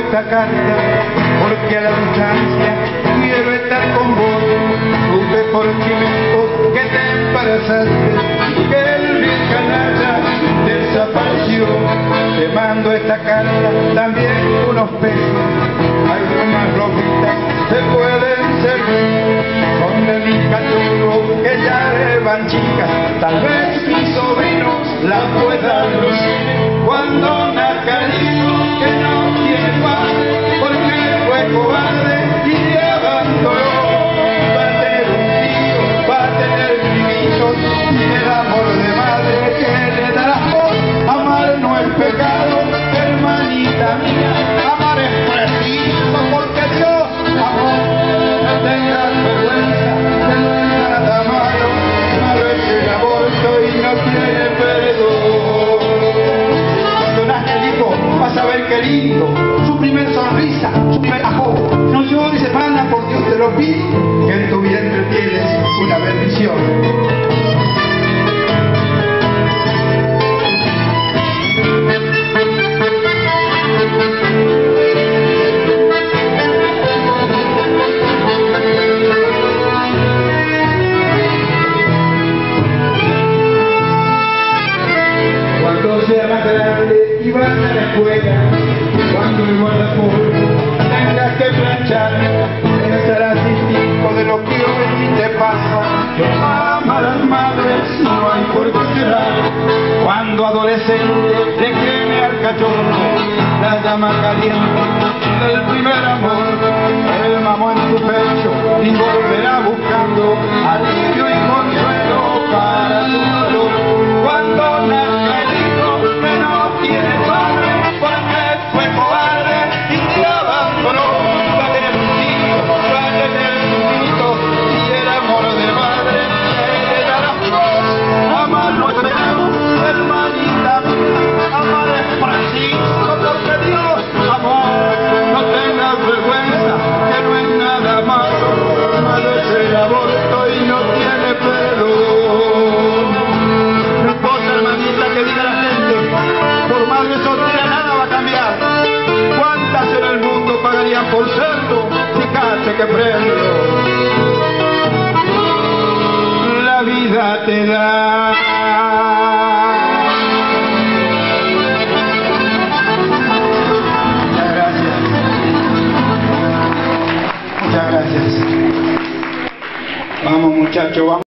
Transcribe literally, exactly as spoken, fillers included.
esta carta porque a la distancia quiero estar con vos. Supe por chimento que te embarazaste, que el bien canalla desapareció. Te mando esta carta, también unos pesos, algunas ropitas se pueden servir. Son de mis cachorros que ya llevan chicas, tal vez mis sobrinos la puedan lucir. Cuando nazca el hijo que no tiene padre, porque fue cobarde y te abandonó. Va a tener un tío, va a tener primitos, y el amor de madre que le darás vos. Amar no es pecado, hermanita mía, amar es preciso, porque Dios amó. No tengas vergüenza, que no es nada malo, malo es el aborto y no tiene perdón. Vas a ver qué lindo, su primer sonrisa, su primer ajo. No llores, hermana, por Dios te lo pido, que en tu vientre tienes una bendición. Cuando sea más grande y vaya a la escuela, cuando el guardapolvo tengas que planchar, pensarás distinto de lo que hoy te pasa. Ama a las madres, no hay por qué llorar. Cuando adolescente le queme al cachorro la llama caliente del primer amor. El mamó en tu pecho y volverá buscando alivio y consuelo para tu dolor. Cuando nazca el hijo que no tiene padre, porque fue cobarde y te abandonó. Va a tener un tío, va a tener un hijito, y el amor de madre le darás vos. Amar no es pecado, hermanita mía, amar es preciso, porque Dios amó. No tengas vergüenza, que no es nada malo, malo es el aborto y no tiene perdón. No importa, hermanita, que diga la gente, por madre soltera nada va a cambiar. ¿Cuántas en el mundo pagarían por serlo? Fíjate que premio la vida te da. Muchas gracias. Muchas gracias. Vamos, muchachos, vamos.